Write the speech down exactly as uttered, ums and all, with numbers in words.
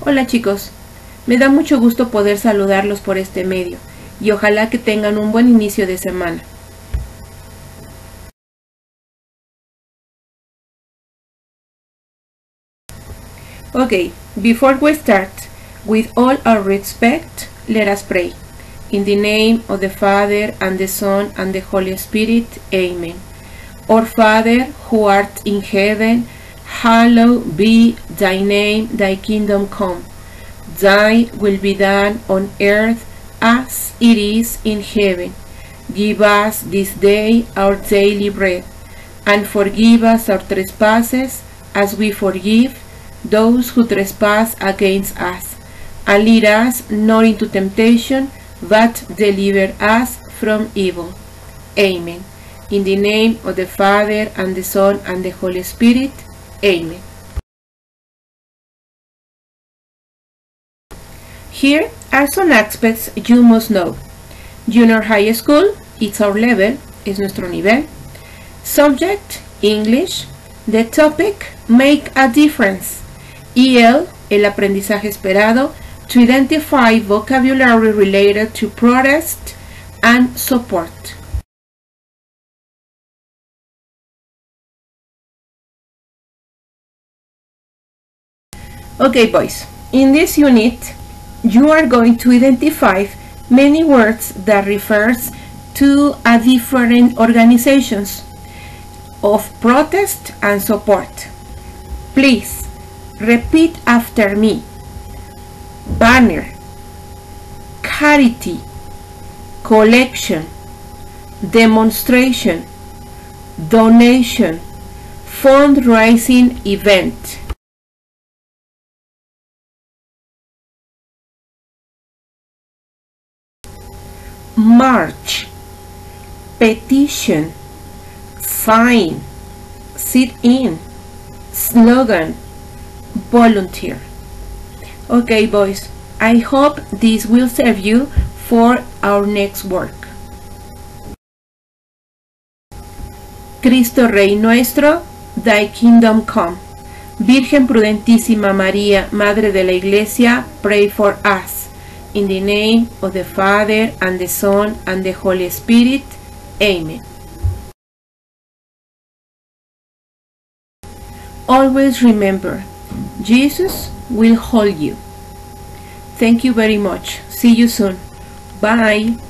Hola chicos, me da mucho gusto poder saludarlos por este medio y ojalá que tengan un buen inicio de semana. Okay, before we start, with all our respect, let us pray. In the name of the Father, and the Son, and the Holy Spirit, Amen. Our Father, who art in heaven, hallowed be thy name, thy kingdom come. Thy will be done on earth as it is in heaven. Give us this day our daily bread, and forgive us our trespasses as we forgive those who trespass against us. And lead us not into temptation, but deliver us from evil. Amen. In the name of the Father, and the Son, and the Holy Spirit. Amen. Here are some aspects you must know. Junior high school, it's our level, es nuestro nivel. Subject, English. The topic, make a difference. E L, el aprendizaje esperado, to identify vocabulary related to protest and support. Okay, boys, in this unit, you are going to identify many words that refers to a different organizations of protest and support. Please repeat after me. Banner, charity, collection, demonstration, donation, fundraising event. March, petition, sign, sit-in, slogan, volunteer. Okay, boys, I hope this will serve you for our next work. Cristo Rey nuestro, thy kingdom come. Virgen prudentísima María, Madre de la Iglesia, pray for us. In the name of the Father, and the Son, and the Holy Spirit. Amen. Always remember, Jesus will hold you. Thank you very much. See you soon. Bye.